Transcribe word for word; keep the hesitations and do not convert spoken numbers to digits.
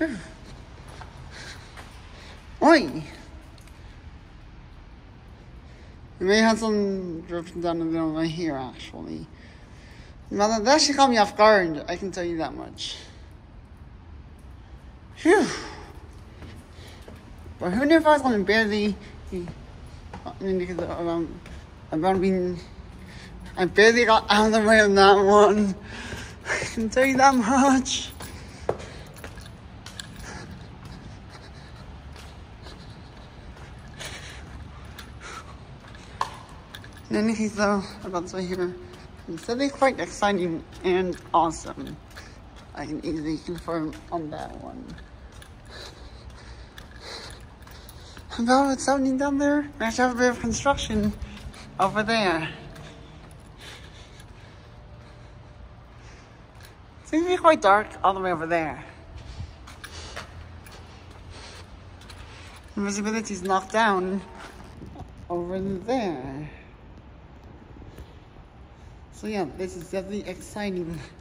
Oi! We may have some dripping down the middle right here, actually. Now that actually caught me off guard, I can tell you that much. Phew! But who knew if I was going to barely... I mean, because um, about being... I barely got out of the way of that one. I can tell you that much. In any case, though, about to say here, it's really quite exciting and awesome. I can easily confirm on that one. About what's happening down there, we actually have a bit of construction over there. Seems to be quite dark all the way over there. The visibility is knocked down over there. So yeah, this is definitely exciting